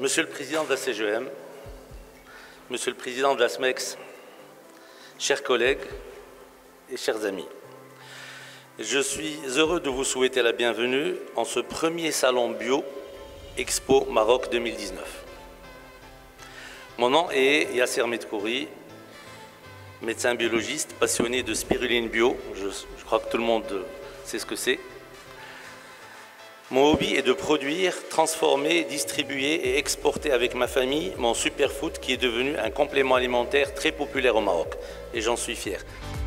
Monsieur le Président de la CGEM, Monsieur le Président de la SMEX, chers collègues et chers amis, je suis heureux de vous souhaiter la bienvenue en ce premier salon bio Expo Maroc 2019. Mon nom est Yasser Medkouri, médecin biologiste passionné de spiruline bio. Je crois que tout le monde sait ce que c'est. Mon hobby est de produire, transformer, distribuer et exporter avec ma famille mon superfood qui est devenu un complément alimentaire très populaire au Maroc. Et j'en suis fier.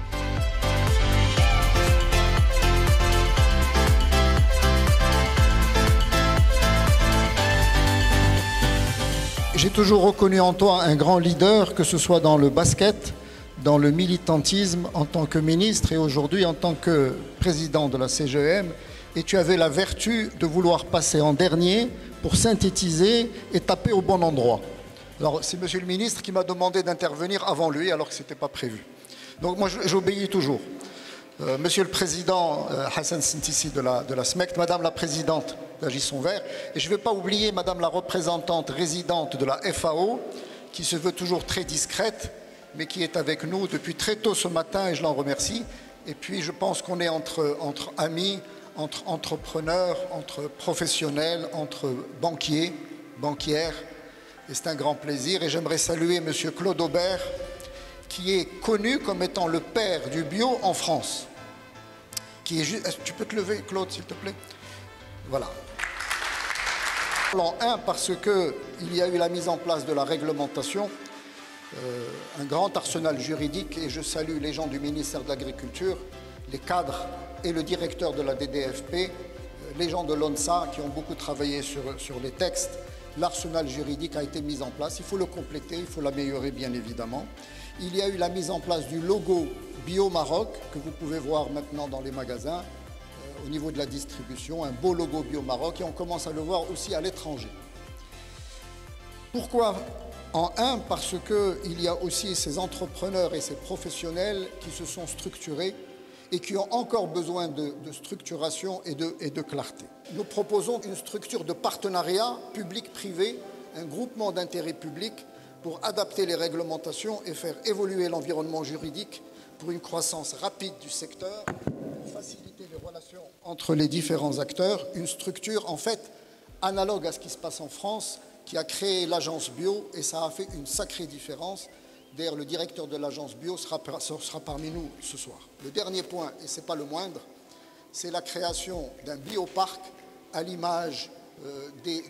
J'ai toujours reconnu en toi un grand leader, que ce soit dans le basket, dans le militantisme, en tant que ministre et aujourd'hui en tant que président de la CGEM. Et tu avais la vertu de vouloir passer en dernier pour synthétiser et taper au bon endroit. Alors c'est Monsieur le ministre qui m'a demandé d'intervenir avant lui alors que ce n'était pas prévu. Donc moi j'obéis toujours. Monsieur le Président Hassan Sintissi de la SMEC, Madame la Présidente d'Agissons Verts, et je ne vais pas oublier Madame la représentante résidente de la FAO, qui se veut toujours très discrète, mais qui est avec nous depuis très tôt ce matin et je l'en remercie. Et puis je pense qu'on est entre amis, entre entrepreneurs, entre professionnels, entre banquiers, banquières, et c'est un grand plaisir. Et j'aimerais saluer Monsieur Claude Aubert, qui est connu comme étant le père du bio en France. Qui est tu peux te lever, Claude, s'il te plaît? Voilà. En un, parce qu'il y a eu la mise en place de la réglementation, un grand arsenal juridique, et je salue les gens du ministère de l'Agriculture, les cadres et le directeur de la DDFP, les gens de l'ONSA qui ont beaucoup travaillé sur les textes. L'arsenal juridique a été mis en place, il faut le compléter, il faut l'améliorer bien évidemment. Il y a eu la mise en place du logo Bio Maroc, que vous pouvez voir maintenant dans les magasins, au niveau de la distribution, un beau logo Bio Maroc, et on commence à le voir aussi à l'étranger. Pourquoi en un? Parce qu'il y a aussi ces entrepreneurs et ces professionnels qui se sont structurés et qui ont encore besoin de structuration et de clarté. Nous proposons une structure de partenariat public-privé, un groupement d'intérêt public pour adapter les réglementations et faire évoluer l'environnement juridique pour une croissance rapide du secteur, pour faciliter les relations entre les différents acteurs, une structure en fait analogue à ce qui se passe en France, qui a créé l'agence bio et ça a fait une sacrée différence. D'ailleurs, le directeur de l'agence bio sera parmi nous ce soir. Le dernier point, et ce n'est pas le moindre, c'est la création d'un bioparc à l'image des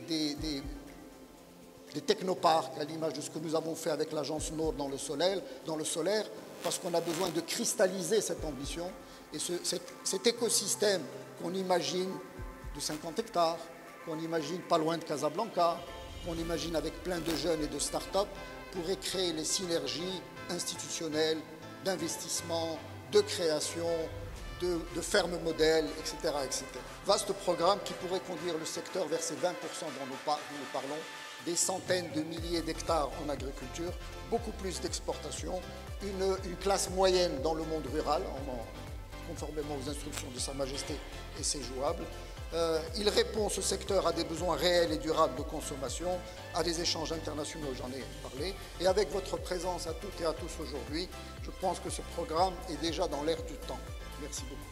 technoparcs, à l'image de ce que nous avons fait avec l'agence Nord dans le solaire, parce qu'on a besoin de cristalliser cette ambition. Et cet écosystème qu'on imagine de 50 hectares, qu'on imagine pas loin de Casablanca, qu'on imagine avec plein de jeunes et de start-up, pourrait créer les synergies institutionnelles, d'investissement, de création, de fermes modèles, etc., etc. Vaste programme qui pourrait conduire le secteur vers ces 20% dont nous parlons, des centaines de milliers d'hectares en agriculture, beaucoup plus d'exportation, une classe moyenne dans le monde rural, conformément aux instructions de Sa Majesté, et c'est jouable. Il répond, ce secteur, à des besoins réels et durables de consommation, à des échanges internationaux, j'en ai parlé. Et avec votre présence à toutes et à tous aujourd'hui, je pense que ce programme est déjà dans l'air du temps. Merci beaucoup.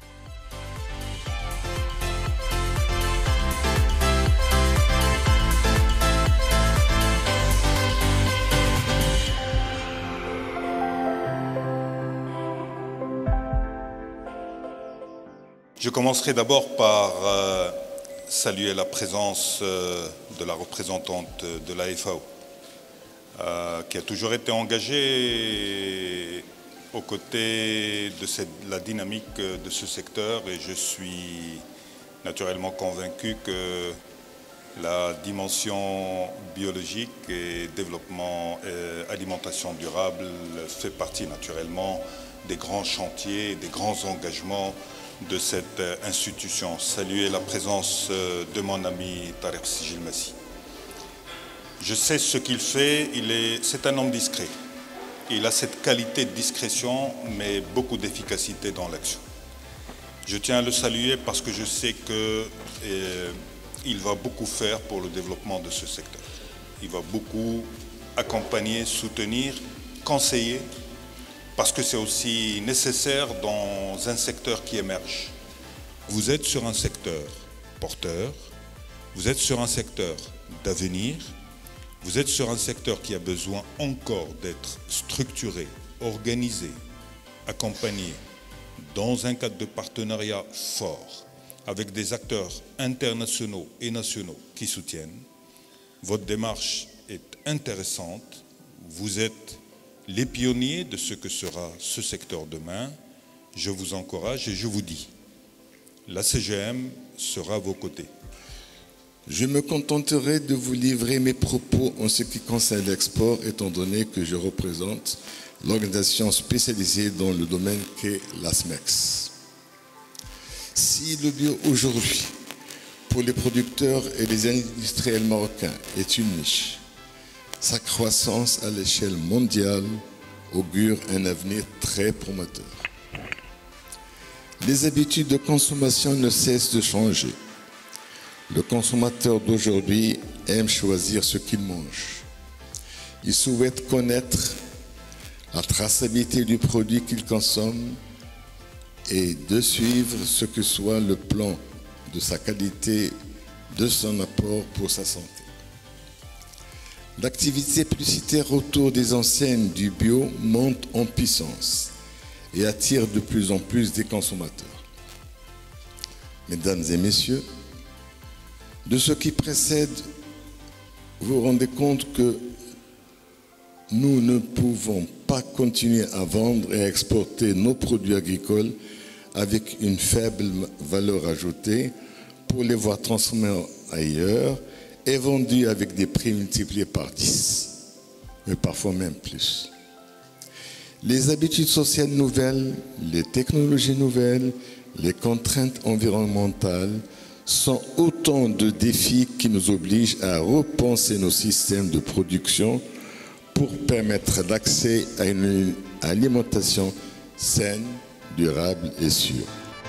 Je commencerai d'abord par saluer la présence de la représentante de la FAO, qui a toujours été engagée aux côtés de la dynamique de ce secteur, et je suis naturellement convaincu que la dimension biologique et développement et alimentation durable fait partie naturellement des grands chantiers, des grands engagements de cette institution. Saluer la présence de mon ami Tariq Sijilmassi. Je sais ce qu'il fait, c'est un homme discret. Il a cette qualité de discrétion, mais beaucoup d'efficacité dans l'action. Je tiens à le saluer parce que je sais qu'il va beaucoup faire pour le développement de ce secteur. il va beaucoup accompagner, soutenir, conseiller, parce que c'est aussi nécessaire dans un secteur qui émerge. Vous êtes sur un secteur porteur, vous êtes sur un secteur d'avenir, vous êtes sur un secteur qui a besoin encore d'être structuré, organisé, accompagné dans un cadre de partenariat fort avec des acteurs internationaux et nationaux qui soutiennent. Votre démarche est intéressante. Vous êtes les pionniers de ce que sera ce secteur demain. Je vous encourage et je vous dis, la CGM sera à vos côtés. Je me contenterai de vous livrer mes propos en ce qui concerne l'export, étant donné que je représente l'organisation spécialisée dans le domaine qu'est l'ASMEX. Si le bio aujourd'hui, pour les producteurs et les industriels marocains, est une niche, sa croissance à l'échelle mondiale augure un avenir très prometteur. Les habitudes de consommation ne cessent de changer. Le consommateur d'aujourd'hui aime choisir ce qu'il mange. Il souhaite connaître la traçabilité du produit qu'il consomme et de suivre ce que soit le plan de sa qualité, de son apport pour sa santé. L'activité publicitaire autour des enseignes du bio monte en puissance et attire de plus en plus des consommateurs. Mesdames et messieurs, de ce qui précède, vous vous rendez compte que nous ne pouvons pas continuer à vendre et à exporter nos produits agricoles avec une faible valeur ajoutée pour les voir transformés ailleurs et vendus avec des prix multipliés par 10, mais parfois même plus. Les habitudes sociales nouvelles, les technologies nouvelles, les contraintes environnementales sont autant de défis qui nous obligent à repenser nos systèmes de production pour permettre l'accès à une alimentation saine, durable et sûre.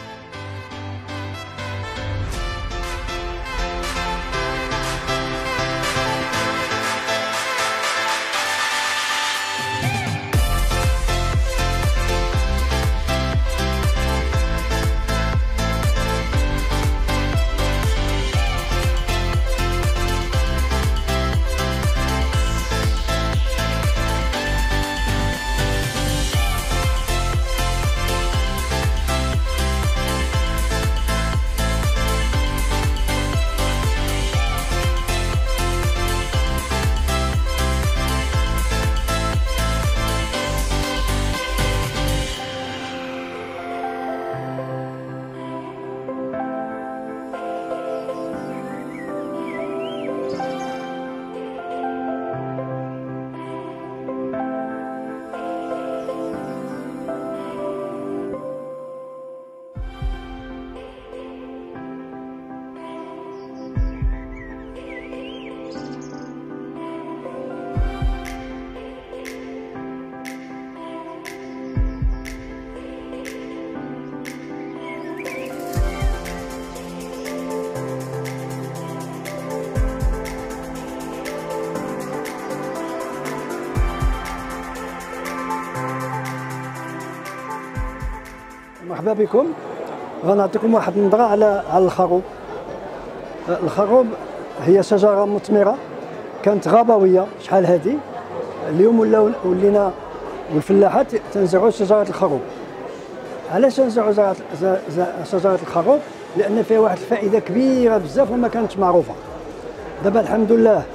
مرحبا بكم. غنعطيكم واحد النظرة على الخروب. الخروب هي شجرة مثمرة كانت غابوية شحال هادي، اليوم ولينا والفلاحات تنزرعوا شجرة الخروب. علاش تنزرعوا شجرة الخروب؟ لأن فيها واحد الفائدة كبيرة بزاف وما كانتش معروفة. دابا الحمد لله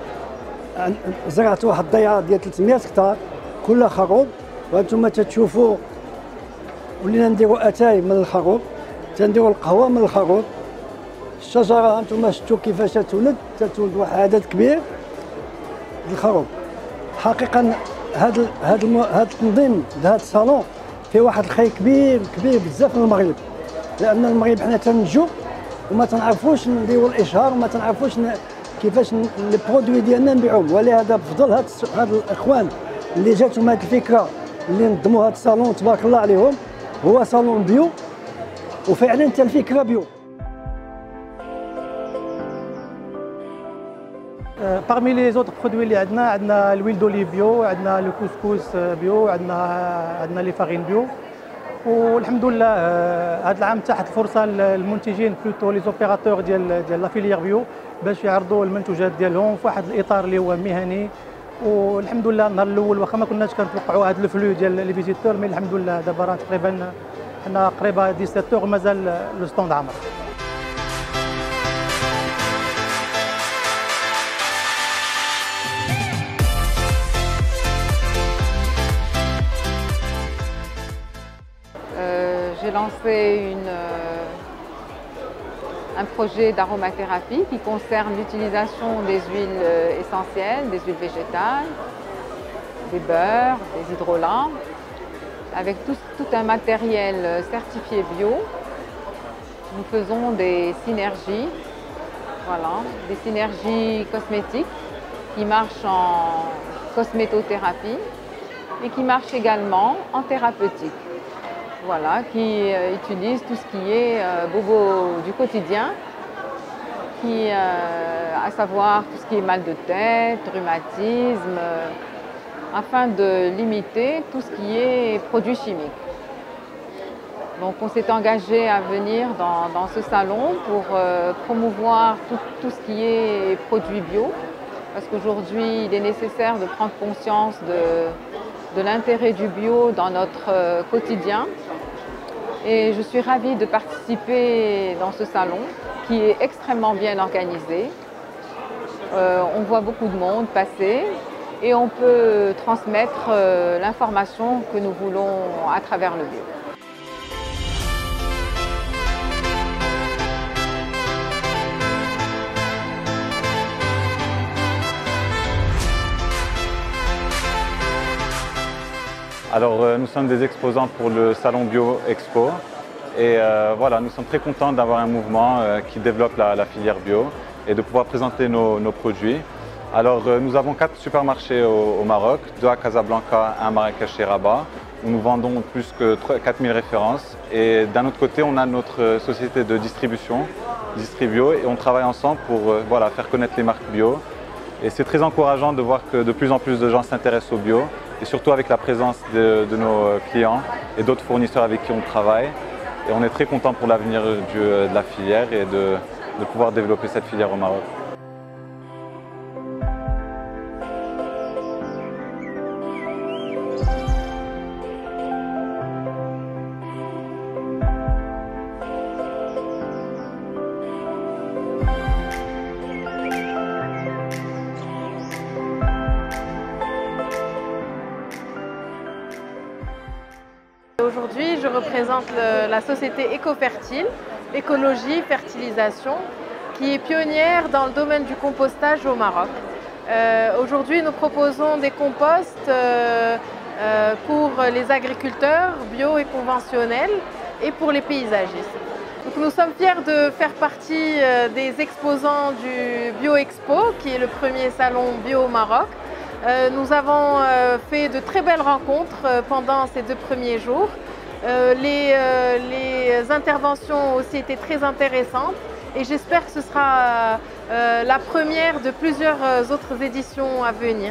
زرعت واحد الضيعة ديال 300 هكتار كلها خروب، وانتم تتشوفوا ولينا نديروا اتاي من الخروب، تنديروا القهوه من الخروب. الشجره انتم شفتوا كيفاش تولد واحد عدد كبير ديال الخروب. حقيقه هذا التنظيم هذا الصالون فيه واحد الخير كبير بزاف للمغرب، لان المغرب حنا تنجو وما تنعرفوش نديروا الاشهار وما تنعرفوش كيفاش لي برودوي ديالنا نبيعوهم. ولهذا بفضل هاد الاخوان اللي جاتهم هاد الفكره اللي نظموا هاد الصالون تبارك الله عليهم، هو صالون بيو وفعلا حتى الفكره بيو. Parmi les autres produits اللي عندنا l'huile d'olive bio, عندنا le couscous bio, عندنا les farines bio. والحمد لله هذا العام تاحت الفرصه للمنتجين بلوتو لي زوبيراتور ديال لا فيليير بيو باش يعرضوا المنتوجات ديالهم في واحد الاطار اللي هو مهني. والحمد لله النهار الاول واخا ما كناش كنتوقعوا هذا الفلو ديال لي فيزيتور، مي الحمد لله دابا راه تقريبا حنا قريبه 17 ومازال لو ستوند عامر. J'ai lancé un projet d'aromathérapie qui concerne l'utilisation des huiles essentielles, des huiles végétales, des beurres, des hydrolats, avec tout un matériel certifié bio. Nous faisons des synergies, voilà, des synergies cosmétiques qui marchent en cosmétothérapie et qui marchent également en thérapeutique. Voilà, qui utilise tout ce qui est bobo du quotidien, à savoir tout ce qui est mal de tête, rhumatisme, afin de limiter tout ce qui est produits chimiques. Donc on s'est engagé à venir dans ce salon pour promouvoir tout ce qui est produits bio, parce qu'aujourd'hui il est nécessaire de prendre conscience de l'intérêt du bio dans notre quotidien. Et je suis ravie de participer dans ce salon qui est extrêmement bien organisé. On voit beaucoup de monde passer et on peut transmettre l'information que nous voulons à travers le bio. Alors nous sommes des exposants pour le Salon Bio Expo et voilà, nous sommes très contents d'avoir un mouvement qui développe la filière bio et de pouvoir présenter nos produits. Alors nous avons 4 supermarchés au Maroc, 2 à Casablanca, 1 à Marrakech et Rabat, où nous vendons plus que 4000 références. Et d'un autre côté, on a notre société de distribution, Distribio, et on travaille ensemble pour voilà, faire connaître les marques bio. Et c'est très encourageant de voir que de plus en plus de gens s'intéressent au bio, et surtout avec la présence de nos clients et d'autres fournisseurs avec qui on travaille. Et on est très content pour l'avenir de la filière et de pouvoir développer cette filière au Maroc. Aujourd'hui, je représente la société Ecofertile, écologie, fertilisation, qui est pionnière dans le domaine du compostage au Maroc. Aujourd'hui, nous proposons des composts pour les agriculteurs bio et conventionnels et pour les paysagistes. Donc, nous sommes fiers de faire partie des exposants du Bio Expo, qui est le premier salon bio au Maroc. Nous avons fait de très belles rencontres pendant ces 2 premiers jours. Les interventions ont aussi été très intéressantes et j'espère que ce sera la première de plusieurs autres éditions à venir.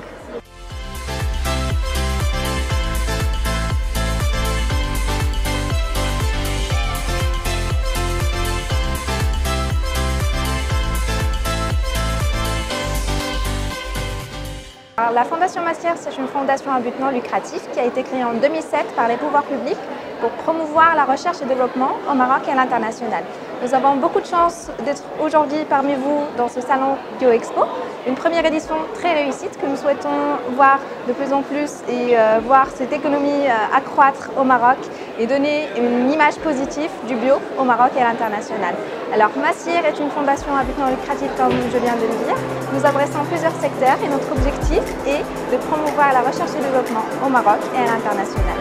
Alors, la Fondation Massière, c'est une fondation à but non lucratif qui a été créée en 2007 par les pouvoirs publics pour promouvoir la recherche et développement au Maroc et à l'international. Nous avons beaucoup de chance d'être aujourd'hui parmi vous dans ce salon Bio Expo, une première édition très réussite que nous souhaitons voir de plus en plus et voir cette économie accroître au Maroc et donner une image positive du bio au Maroc et à l'international. Alors Massière est une fondation à but non lucratif comme je viens de le dire. Nous adressons plusieurs secteurs et notre objectif est de promouvoir la recherche et développement au Maroc et à l'international.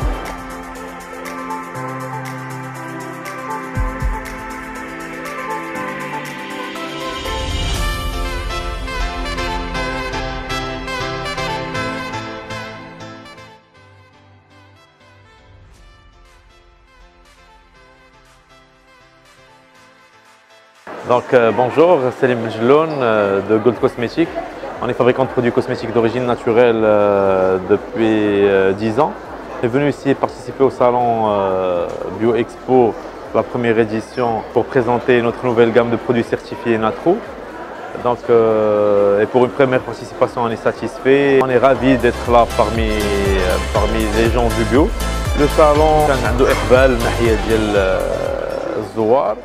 Donc bonjour, Selim Mjloun de Gold Cosmétiques. On est fabricant de produits cosmétiques d'origine naturelle depuis 10 ans. On est venu ici participer au salon Bio Expo, la première édition, pour présenter notre nouvelle gamme de produits certifiés Natro. Donc, et pour une première participation, on est satisfait. On est ravis d'être là parmi les gens du bio. Le salon كان عنده إقبال من ناحية ديال الزوار.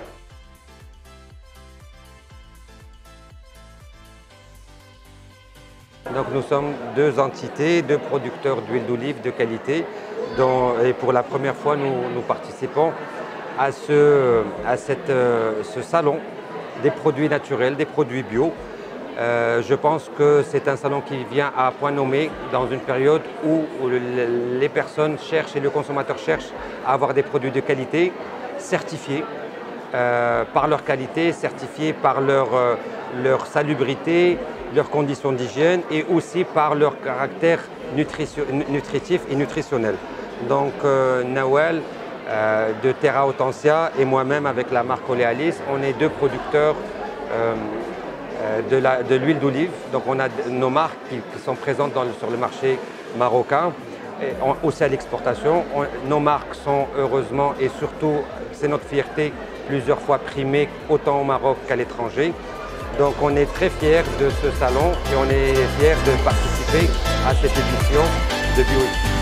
Donc nous sommes deux entités, deux producteurs d'huile d'olive de qualité et pour la première fois nous participons à ce salon des produits naturels, des produits bio. Je pense que c'est un salon qui vient à point nommé dans une période où les personnes cherchent et le consommateur cherche à avoir des produits de qualité certifiés par leur qualité, certifiés par leur salubrité, leurs conditions d'hygiène et aussi par leur caractère nutritif et nutritionnel. Donc Nawel de Terra Hortensia et moi-même avec la marque Olealis, on est deux producteurs de l'huile d'olive. Donc on a nos marques qui sont présentes sur le marché marocain et aussi à l'exportation. Nos marques sont heureusement et surtout, c'est notre fierté, plusieurs fois primées autant au Maroc qu'à l'étranger. Donc on est très fiers de ce salon et on est fiers de participer à cette édition de Bio Expo.